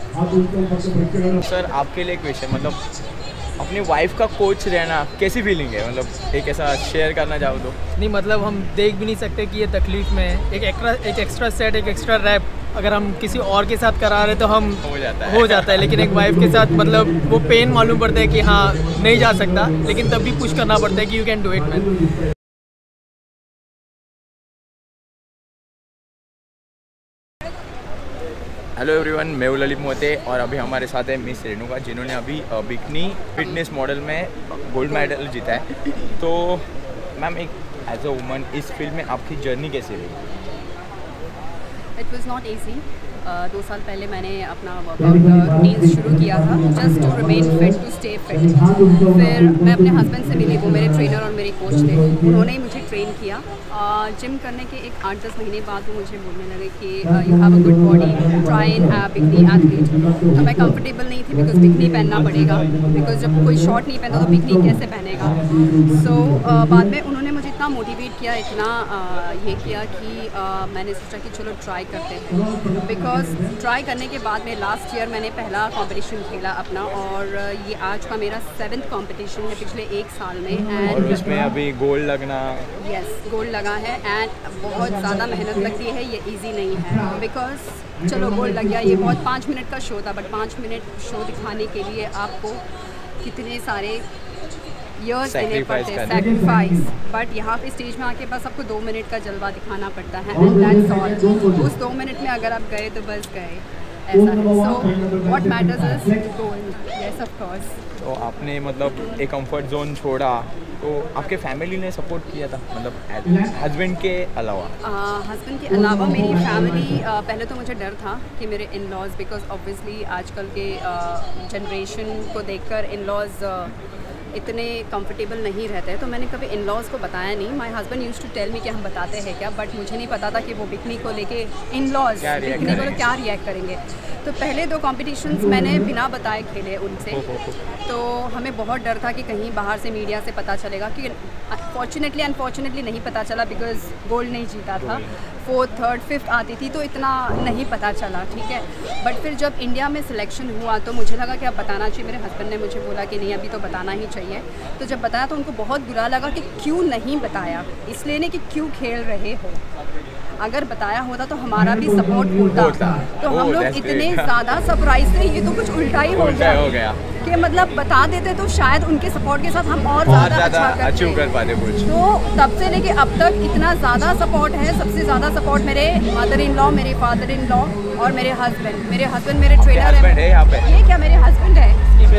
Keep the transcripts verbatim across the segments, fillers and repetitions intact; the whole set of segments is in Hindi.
सर आपके लिए क्वेश्चन, मतलब अपनी वाइफ का कोच रहना कैसी फीलिंग है? मतलब एक ऐसा शेयर करना चाहो तो। नहीं मतलब हम देख भी नहीं सकते कि ये तकलीफ़ में है। एक एक्स्ट्रा एक एक्स्ट्रा सेट एक एक्स्ट्रा रैप अगर हम किसी और के साथ करा रहे तो हम हो जाता है हो जाता है लेकिन एक वाइफ के साथ मतलब वो पेन मालूम पड़ता है कि हाँ नहीं जा सकता, लेकिन तब भी पुश करना पड़ता है कि you can do it man. Hello everyone, मैं हूं ललित मोते और अभी हमारे साथ है मिस रेणुका, जिन्होंने अभी बिकनी फिटनेस मॉडल में गोल्ड मेडल जीता है। तो मैम, एक एज अ वुमन इस फील्ड में आपकी जर्नी कैसे रही? It was not easy. दो साल पहले मैंने अपना वर्कआउट रूटीन शुरू किया था just to remain fit, to stay fit. फिर मैं अपने हस्बैंड से मिली, वो मेरे ट्रेनर और मेरे कोच थे, उन्होंने ही मुझे ट्रेन किया। जिम uh, करने के एक आठ दस महीने बाद वो मुझे बोलने लगे कि you have a good body, try and have bikini athlete. तो मैं कंफर्टेबल नहीं थी बिकॉज बिकनी पहनना पड़ेगा, बिकॉज जब कोई शॉर्ट नहीं पहनता तो बिकनी कैसे पहनेगा। सो so, uh, बाद में उन्होंने मुझे इतना मोटिवेट किया, इतना uh, ये किया कि uh, मैंने सोचा कि चलो ट्राई करते हैं। बिकॉज ट्राई करने के बाद में लास्ट ईयर मैंने पहला कंपटीशन खेला अपना, और ये आज का मेरा सेवन्थ कंपटीशन है पिछले एक साल में। एंड और इसमें अभी गोल्ड लगना, यस गोल्ड लगा है एंड बहुत ज़्यादा मेहनत लगती है, ये इजी नहीं है। बिकॉज चलो गोल्ड लग गया, ये बहुत पाँच मिनट का शो था, बट पाँच मिनट शो दिखाने के लिए आपको कितने सारे ईयर्स देने पड़ते हैं, सैक्रिफाइस। बट यहाँ पे स्टेज में आके बस आपको दो मिनट का जलवा दिखाना पड़ता है एंड दैट्स ऑल। उस दो मिनट में अगर आप गए तो बस गए, ऐसा है। So what matters is gold, yes of course. तो आपने मतलब एक कंफर्ट जोन छोड़ा, तो आपके फैमिली ने सपोर्ट किया था, मतलब हस्बैंड के अलावा? हस्बैंड के अलावा मेरी फैमिली, uh, पहले तो मुझे डर था कि मेरे इन लॉज, बिकॉज ऑब्वियसली आजकल के जनरेशन uh, को देखकर इन लॉज uh, इतने कंफर्टेबल नहीं रहते हैं, तो मैंने कभी इन लॉज को बताया नहीं। My husband used to tell me कि हम बताते हैं क्या, बट मुझे नहीं पता था कि वो बिकनी को लेके इन लॉज बिकनी को क्या रिएक्ट करेंगे। तो पहले दो कॉम्पिटिशन्स मैंने बिना बताए खेले उनसे, तो हमें बहुत डर था कि कहीं बाहर से मीडिया से पता चलेगा, कि फॉर्चुनेटली अनफॉर्चुनेटली नहीं पता चला बिकॉज गोल्ड नहीं जीता था। फोर्थ थर्ड फिफ्थ आती थी तो इतना नहीं पता चला, ठीक है। बट फिर जब इंडिया में सिलेक्शन हुआ तो मुझे लगा कि अब बताना चाहिए। मेरे हस्बैंड ने मुझे बोला कि नहीं अभी तो बताना ही चाहिए। तो जब बताया तो उनको बहुत बुरा लगा कि क्यों नहीं बताया, इसलिए नहीं कि क्यों खेल रहे हो। अगर बताया होता तो हमारा भी सपोर्ट होता। तो हम लोग इतने ज़्यादा सरप्राइज थे, ये तो कुछ उल्टा ही हो गया कि मतलब बता देते तो शायद उनके सपोर्ट के साथ हम और ज़्यादा अच्छा अचीव कर पाते कुछ। तो तब से लेके अब तक इतना ज़्यादा सपोर्ट है। सबसे ज़्यादा सपोर्ट मेरे मदर इन लॉ, मेरे फादर इन लॉ और मेरे हस्बैंड। मेरे हस्बैंड मेरे ट्रेनर है यहाँ पे। ये क्या मेरे हस्बैंड है?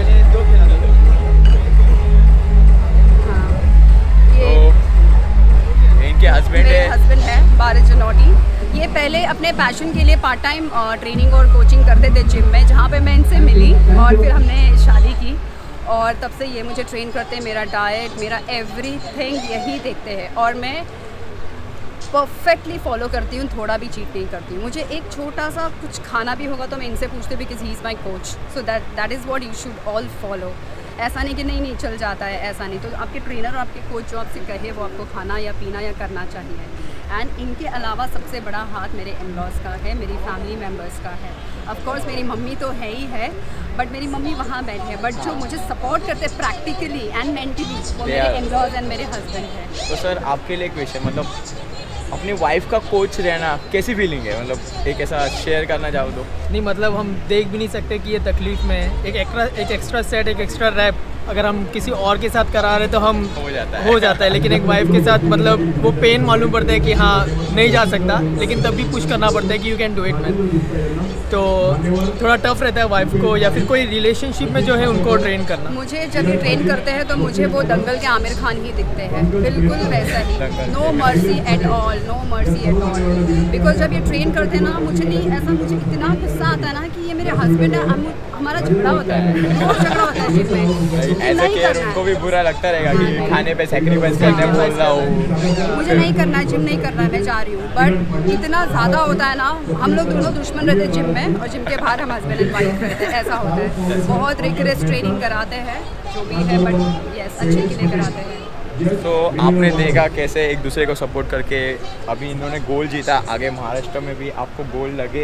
इनके हस्बैंड है, हस्बैंड है बारिश जनौटी। ये पहले अपने पैशन के लिए पार्ट टाइम ट्रेनिंग और कोचिंग करते थे जिम में, जहाँ पे मैं इनसे मिली और फिर हमने शादी की, और तब से ये मुझे ट्रेन करते हैं। मेरा डाइट, मेरा एवरीथिंग यही देखते हैं, और मैं परफेक्टली फॉलो करती हूँ, थोड़ा भी चीट नहीं करती हूँ। मुझे एक छोटा सा कुछ खाना भी होगा तो मैं इनसे पूछती हूँ because he is my coach, so that that is what you should all follow. ऐसा नहीं कि नहीं नहीं चल जाता है, ऐसा नहीं। तो आपके ट्रेनर और आपके कोच जो आपसे कहे वो आपको खाना या पीना या करना चाहिए। एंड इनके अलावा सबसे बड़ा हाथ मेरे इन लॉज का है, मेरी फैमिली मेम्बर्स का है। ऑफ कोर्स मेरी मम्मी तो है ही है, बट मेरी मम्मी वहाँ बैठे हैं, बट जो मुझे सपोर्ट करते हैं प्रैक्टिकली एंड मेंटली वो मेरे इन लॉज एंड मेरे हस्बैंड हैं। तो सर आपके लिए क्वेश्चन, मतलब अपनी वाइफ का कोच रहना कैसी फीलिंग है? मतलब एक ऐसा शेयर करना चाहो तो। नहीं मतलब हम देख भी नहीं सकते कि ये तकलीफ़ में है। एक एक्स्ट्रा एक एक्स्ट्रा सेट एक एक्स्ट्रा रैप अगर हम किसी और के साथ करा रहे तो हम हो जाता है हो जाता है लेकिन एक वाइफ के साथ मतलब वो पेन मालूम पड़ता है कि हाँ नहीं जा सकता, लेकिन तब भी पुश करना पड़ता है कि you can do it man. तो थोड़ा टफ रहता है वाइफ को या फिर कोई रिलेशनशिप में जो है उनको ट्रेन करना। मुझे जब ये ट्रेन करते हैं तो मुझे वो दंगल के आमिर खान ही दिखते हैं, बिल्कुल वैसा ही, no mercy at all, no mercy at all. Because जब ये ट्रेन करते हैं ना, मुझे नहीं ऐसा, मुझे इतना गुस्सा आता है ना कि ये मेरे हस्बैंड है, हम हमारा झगड़ा होता है, बहुत झगड़ा होता है जिम में। ऐसा कि उनको भी बुरा लगता रहेगा कि खाने पे सैक्रिफाइस करने बोल रहा हूँ, मुझे नहीं करना है, जिम नहीं करना है, मैं जा रही हूँ। बट इतना ज़्यादा होता है ना, हम लोग दोनों दुश्मन रहते हैं जिम में, और जिम के बाहर हम हस्बैंड एंड वाइफ रहते हैं, ऐसा होता है। बहुत रिगरस ट्रेनिंग कराते हैं जो भी है, बट यस अच्छे के लिए कराते हैं। तो आपने देखा कैसे एक दूसरे को सपोर्ट करके अभी इन्होंने गोल्ड जीता, आगे महाराष्ट्र में भी आपको गोल्ड लगे,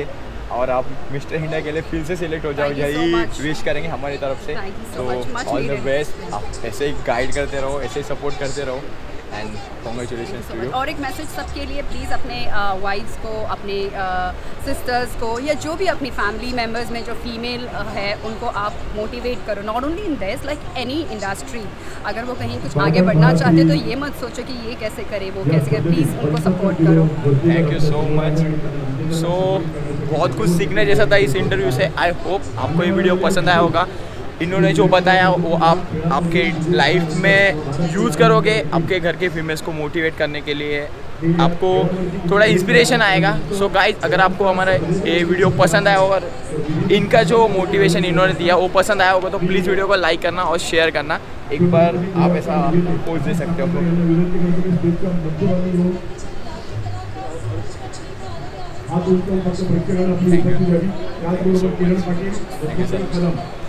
और आप मिस्टर इंडिया के लिए फिर से सिलेक्ट हो जाओ, Thank you so यही much. विश करेंगे हमारी तरफ से। Thank you so तो much. Much all the needed. Best, आप ऐसे ही गाइड करते रहो, ऐसे ही सपोर्ट करते रहो एंड कॉन्ग्रेचुलेशन टू यू। और एक मैसेज सबके लिए, प्लीज़ अपने वाइफ्स को, अपने सिस्टर्स को, या जो भी अपनी फैमिली मेम्बर्स में जो फीमेल है उनको आप मोटिवेट करो, not only in this, like any industry. अगर वो कहीं कुछ आगे बढ़ना चाहते तो ये मत सोचो कि ये कैसे करे, वो कैसे करे, प्लीज़ उनको सपोर्ट करो। Thank you so much. So बहुत कुछ सीखने जैसा था इस इंटरव्यू से। आई होप आपको ये वीडियो पसंद आया होगा। इन्होंने जो बताया वो आप आपके लाइफ में यूज़ करोगे, आपके घर के फीमेल्स को मोटिवेट करने के लिए आपको थोड़ा इंस्पिरेशन आएगा। सो so गाइज, अगर आपको हमारा ये वीडियो पसंद आया होगा और इनका जो मोटिवेशन इन्होंने दिया वो पसंद आया होगा तो प्लीज़ वीडियो को लाइक करना और शेयर करना। एक बार आप ऐसा पोस्ट दे सकते हो। Thank you.